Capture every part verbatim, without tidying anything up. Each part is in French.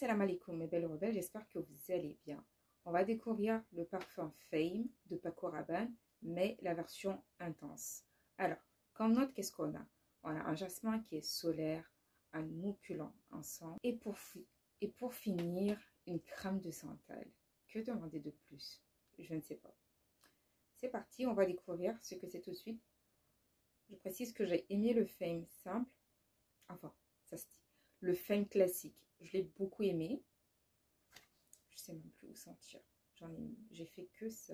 Assalamu alaikum mes belles rebelles, j'espère que vous allez bien. On va découvrir le parfum Fame de Paco Rabanne, mais la version intense. Alors, comme note, qu'est-ce qu'on a? On a un jasmin qui est solaire, un opulent encens, et pour, et pour finir, une crème de santal. Que demander de plus? Je ne sais pas. C'est parti, on va découvrir ce que c'est tout de suite. Je précise que j'ai aimé le Fame simple, enfin, ça se dit. Le Fame classique, je l'ai beaucoup aimé. Je sais même plus où sentir. J'en ai mis. J'ai fait que ça.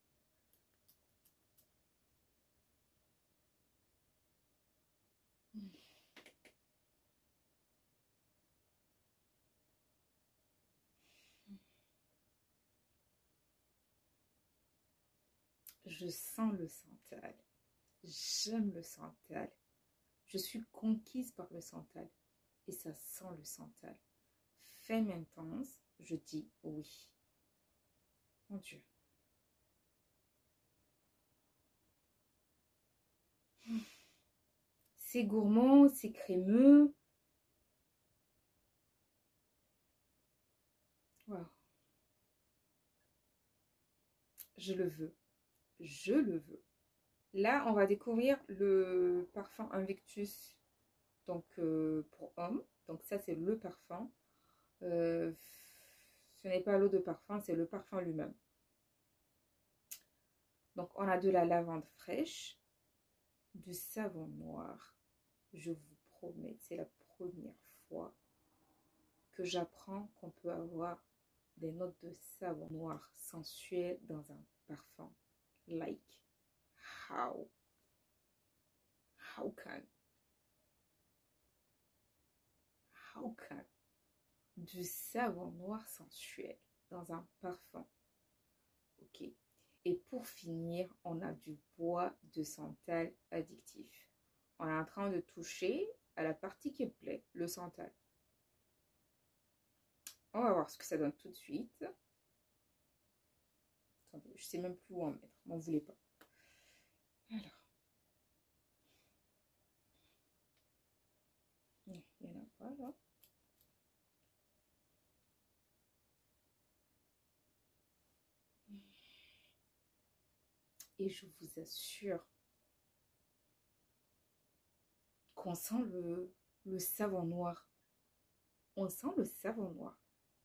Je sens le santal. J'aime le santal. Je suis conquise par le santal. Et ça sent le santal. Femme intense, je dis oui. Mon Dieu. C'est gourmand, c'est crémeux. Wow. Je le veux. Je le veux. Là, on va découvrir le parfum Invictus, donc euh, pour homme. Donc ça, c'est le parfum. Euh, ce n'est pas l'eau de parfum, c'est le parfum lui-même. Donc on a de la lavande fraîche, du savon noir. Je vous promets, c'est la première fois que j'apprends qu'on peut avoir des notes de savon noir sensuel dans un parfum. Like, how? How can? How can? Du savon noir sensuel dans un parfum. Ok. Et pour finir, on a du bois de santal addictif. On est en train de toucher à la partie qui plaît, le santal. On va voir ce que ça donne tout de suite. Attendez, je ne sais même plus où en mettre. M'en voulez pas. Alors. Il n'y en a pas là. Et je vous assure qu'on sent le, le savon noir. On sent le savon noir.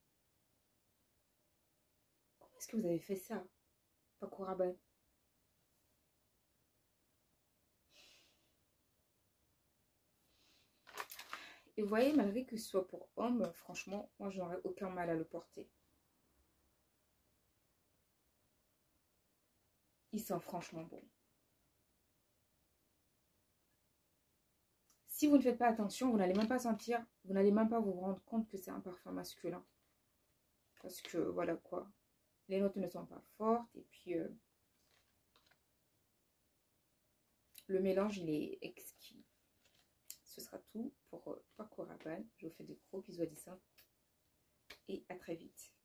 Comment est-ce que vous avez fait ça, Paco Rabanne? Et vous voyez, malgré que ce soit pour homme, franchement, moi, je n'aurais aucun mal à le porter. Il sent franchement bon. Si vous ne faites pas attention, vous n'allez même pas sentir, vous n'allez même pas vous rendre compte que c'est un parfum masculin. Parce que, voilà quoi, les notes ne sont pas fortes et puis euh, le mélange, il est exquis. Ce sera tout pour euh, Paco Rabanne. Je vous fais de gros bisous à distance et à très vite.